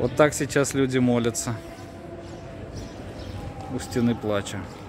Вот так сейчас люди молятся у стены плача.